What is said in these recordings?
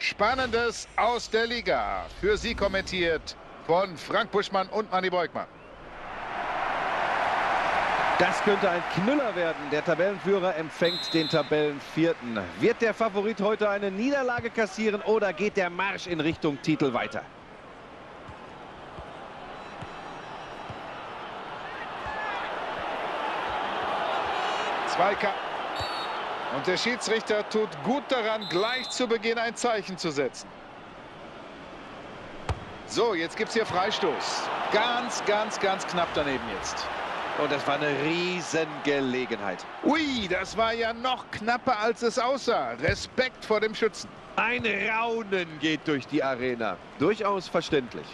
Spannendes aus der Liga. Für Sie kommentiert von Frank Buschmann und Manni Beugmann. Das könnte ein Knüller werden. Der Tabellenführer empfängt den Tabellenvierten. Wird der Favorit heute eine Niederlage kassieren oder geht der Marsch in Richtung Titel weiter? Zweikampf. Und der Schiedsrichter tut gut daran, gleich zu Beginn ein Zeichen zu setzen. So, jetzt gibt es hier Freistoß. Ganz knapp daneben jetzt. Und das war eine Riesengelegenheit. Ui, das war ja noch knapper, als es aussah. Respekt vor dem Schützen. Ein Raunen geht durch die Arena. Durchaus verständlich.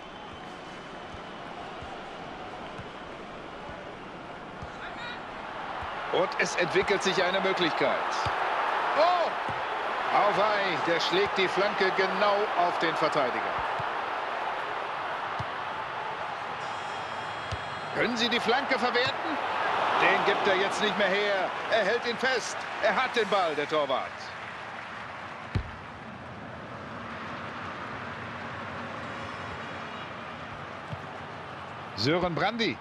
Und es entwickelt sich eine Möglichkeit. Oh! Auweih, der schlägt die Flanke genau auf den Verteidiger. Können Sie die Flanke verwerten? Den gibt er jetzt nicht mehr her. Er hält ihn fest. Er hat den Ball, der Torwart. Sören Brandy.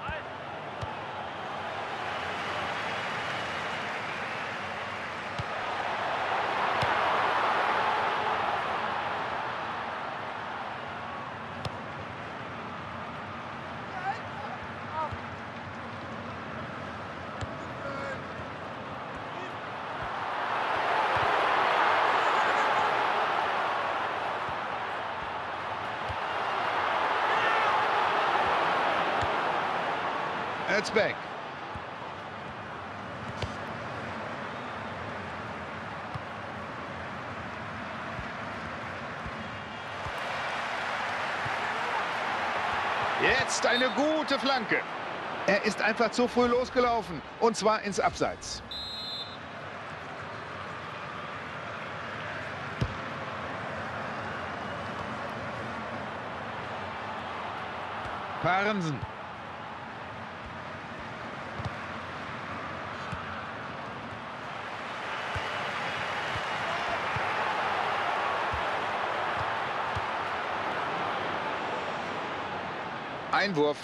It's back. Jetzt eine gute Flanke. Er ist einfach zu früh losgelaufen. Und zwar ins Abseits. Parensen. Einwurf.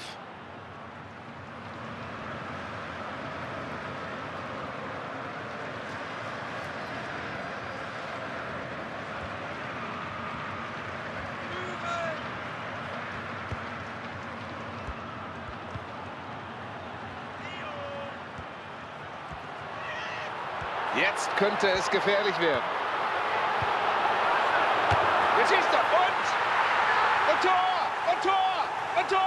Jetzt könnte es gefährlich werden. Jetzt schießt er und Tor! Und Tor! Und Tor!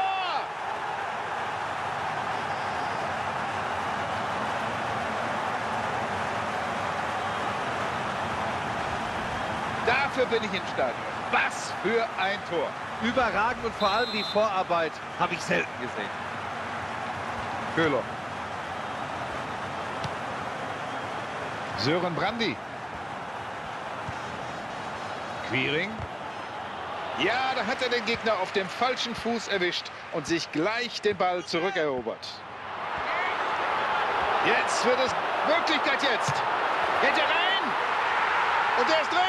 Dafür bin ich im Stadion. Was für ein Tor. Überragend und vor allem die Vorarbeit habe ich selten gesehen. Köhler. Sören Brandy. Quiring. Ja, da hat er den Gegner auf dem falschen Fuß erwischt und sich gleich den Ball zurückerobert. Jetzt wird es Möglichkeit jetzt. Geht er rein? Und er ist drin.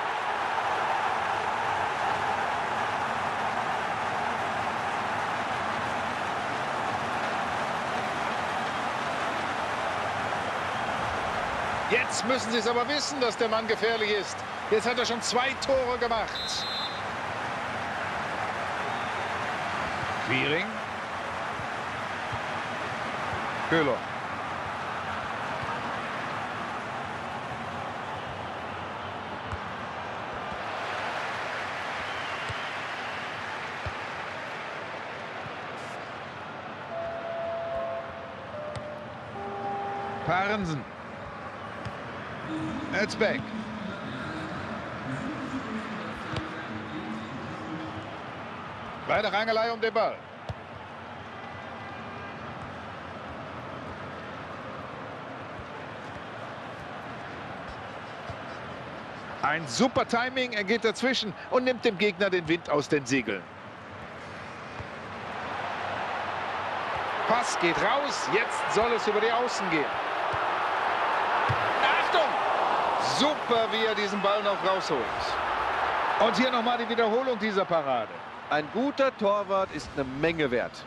Jetzt müssen Sie es aber wissen, dass der Mann gefährlich ist. Jetzt hat er schon 2 Tore gemacht. Quiring. Köhler. Parensen. It's back. Bei der Rangelei um den Ball. Ein super Timing, er geht dazwischen und nimmt dem Gegner den Wind aus den Segeln. Pass geht raus, jetzt soll es über die Außen gehen. Achtung! Super, wie er diesen Ball noch rausholt. Und hier nochmal die Wiederholung dieser Parade. Ein guter Torwart ist eine Menge wert.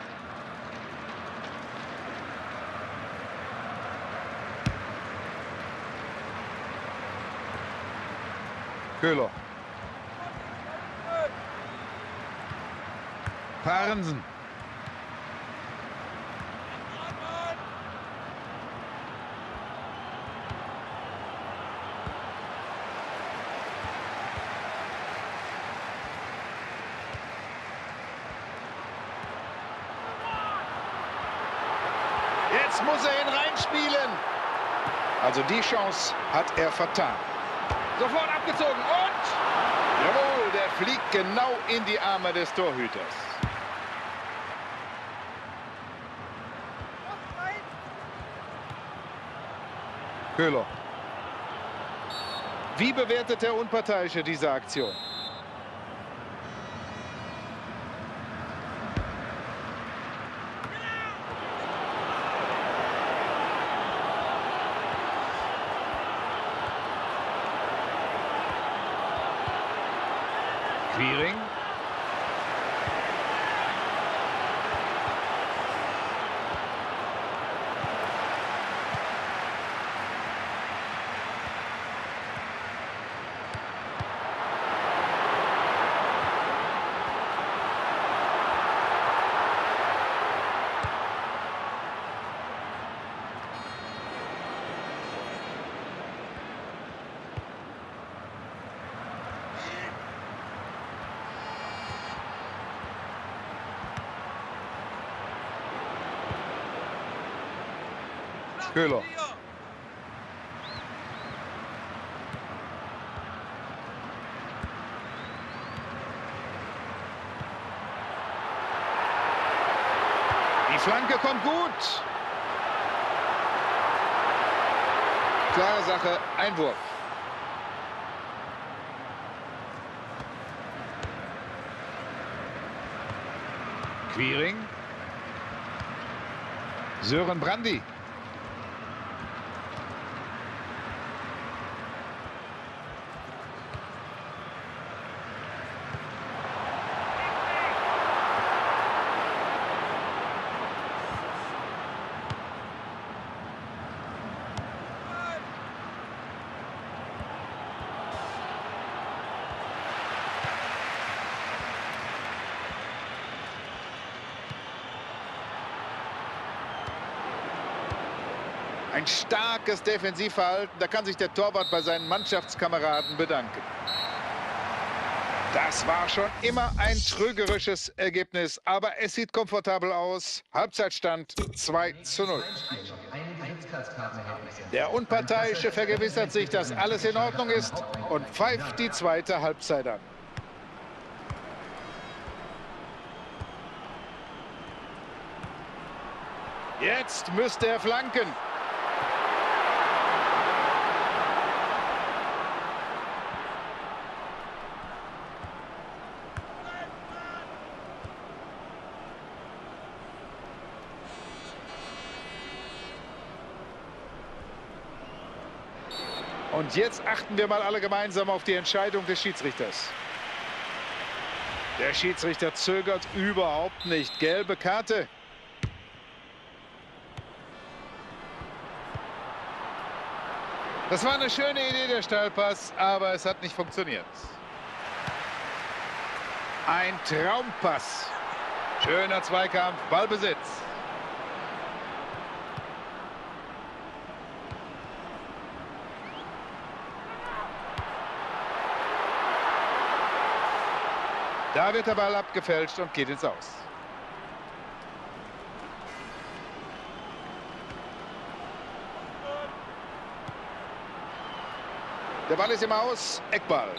Köhler. Parensen. Jetzt muss er ihn reinspielen. Also die Chance hat er vertan. Sofort abgezogen und... Jawohl, der fliegt genau in die Arme des Torhüters. Köhler. Wie bewertet der Unparteiische diese Aktion? Quiring. Köhler. Die Flanke kommt gut. Klare Sache, Einwurf. Quiring. Sören Brandy. Ein starkes Defensivverhalten, da kann sich der Torwart bei seinen Mannschaftskameraden bedanken. Das war schon immer ein trügerisches Ergebnis, aber es sieht komfortabel aus. Halbzeitstand 2:0. Der Unparteiische vergewissert sich, dass alles in Ordnung ist und pfeift die zweite Halbzeit an. Jetzt müsste er flanken. Und jetzt achten wir mal alle gemeinsam auf die Entscheidung des Schiedsrichters. Der Schiedsrichter zögert überhaupt nicht. Gelbe Karte. Das war eine schöne Idee, der Steilpass, aber es hat nicht funktioniert. Ein Traumpass. Schöner Zweikampf, Ballbesitz. Da wird der Ball abgefälscht und geht ins Aus. Der Ball ist im Aus, Eckball.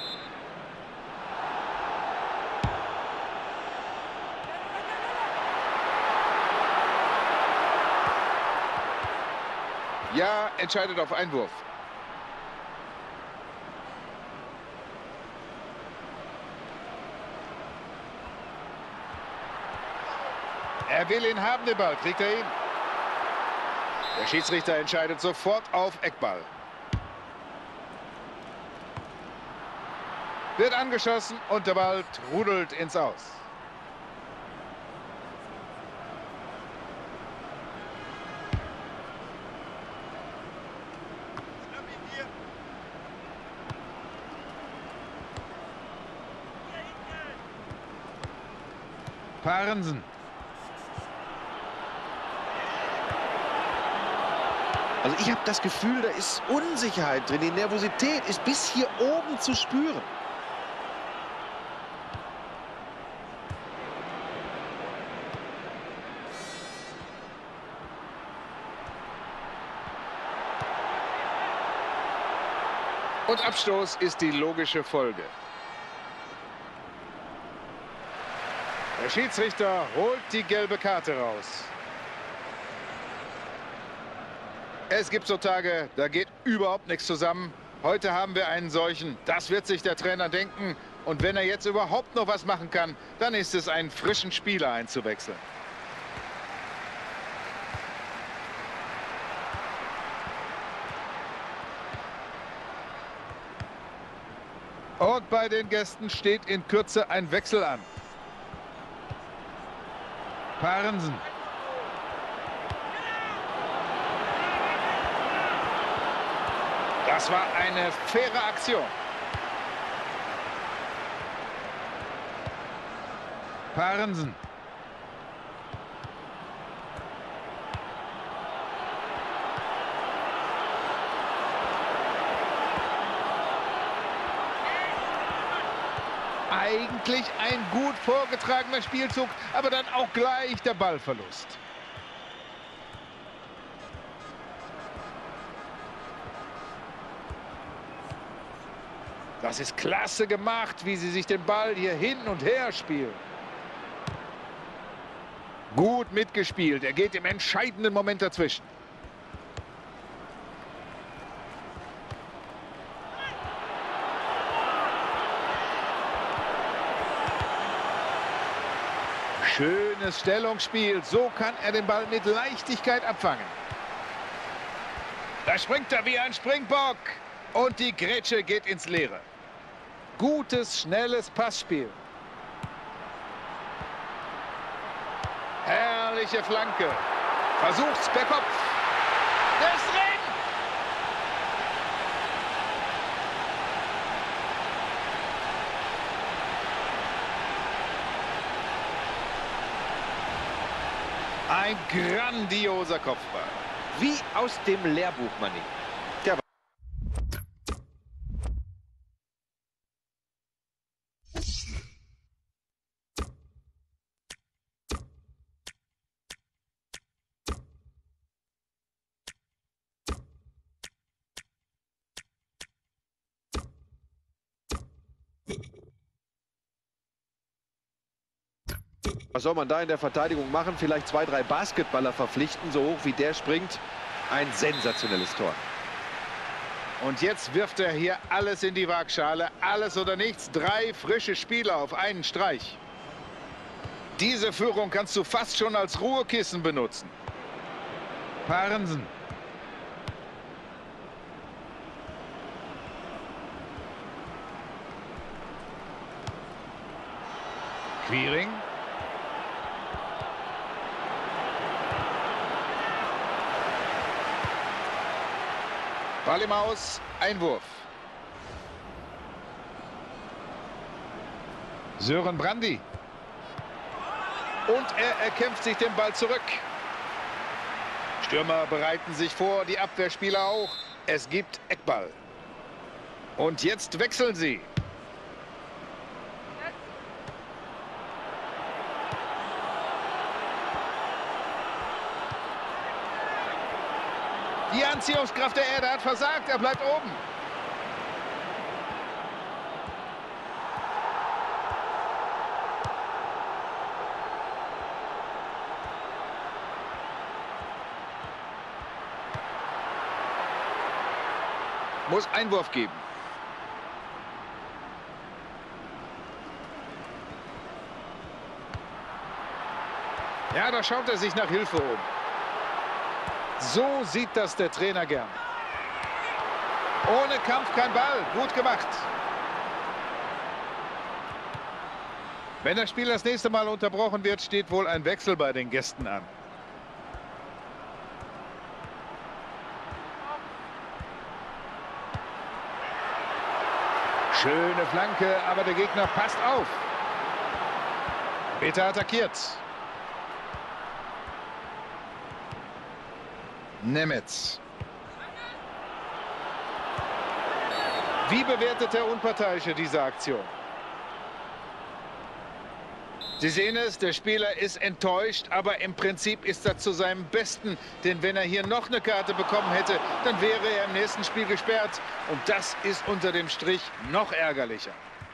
Ja, entscheidet auf Einwurf. Er will ihn haben, den Ball. Kriegt er ihn? Der Schiedsrichter entscheidet sofort auf Eckball. Wird angeschossen und der Ball trudelt ins Aus. Parensen. Also ich habe das Gefühl, da ist Unsicherheit drin. Die Nervosität ist bis hier oben zu spüren. Und Abstoß ist die logische Folge. Der Schiedsrichter holt die gelbe Karte raus. Es gibt so Tage, da geht überhaupt nichts zusammen. Heute haben wir einen solchen. Das wird sich der Trainer denken. Und wenn er jetzt überhaupt noch was machen kann, dann ist es, einen frischen Spieler einzuwechseln. Und bei den Gästen steht in Kürze ein Wechsel an. Parensen. Das war eine faire Aktion. Parensen. Eigentlich ein gut vorgetragener Spielzug, aber dann auch gleich der Ballverlust. Das ist klasse gemacht, wie sie sich den Ball hier hin und her spielen. Gut mitgespielt, er geht im entscheidenden Moment dazwischen. Schönes Stellungsspiel. So kann er den Ball mit Leichtigkeit abfangen. Da springt er wie ein Springbock. Und die Grätsche geht ins Leere. Gutes, schnelles Passspiel. Herrliche Flanke. Versucht's per Kopf. Der ist drin. Ein grandioser Kopfball. Wie aus dem Lehrbuch, Manni. Ja. Was soll man da in der Verteidigung machen? Vielleicht 2, 3 Basketballer verpflichten, so hoch wie der springt. Ein sensationelles Tor. Und jetzt wirft er hier alles in die Waagschale. Alles oder nichts. 3 frische Spieler auf einen Streich. Diese Führung kannst du fast schon als Ruhekissen benutzen. Parensen. Quiring. Ball im Aus, Einwurf. Sören Brandy. Und er erkämpft sich den Ball zurück. Stürmer bereiten sich vor, die Abwehrspieler auch. Es gibt Eckball. Und jetzt wechseln sie. Die Anziehungskraft der Erde hat versagt, er bleibt oben. Muss Einwurf geben. Ja, da schaut er sich nach Hilfe um. So sieht das der Trainer gern. Ohne Kampf kein Ball. Gut gemacht. Wenn das Spiel das nächste Mal unterbrochen wird, steht wohl ein Wechsel bei den Gästen an. Schöne Flanke, aber der Gegner passt auf. Peter attackiert. Nemetz. Wie bewertet der Unparteiische diese Aktion? Sie sehen es, der Spieler ist enttäuscht, aber im Prinzip ist er zu seinem Besten. Denn wenn er hier noch eine Karte bekommen hätte, dann wäre er im nächsten Spiel gesperrt. Und das ist unter dem Strich noch ärgerlicher.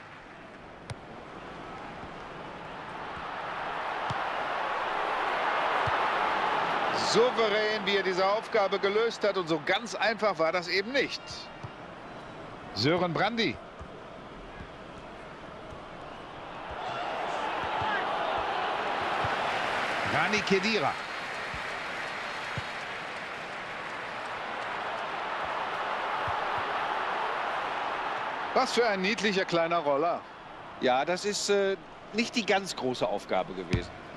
Souverän, wie er diese Aufgabe gelöst hat. Und so ganz einfach war das eben nicht. Sören Brandy. Rani Khedira. Was für ein niedlicher kleiner Roller. Ja, das ist nicht die ganz große Aufgabe gewesen.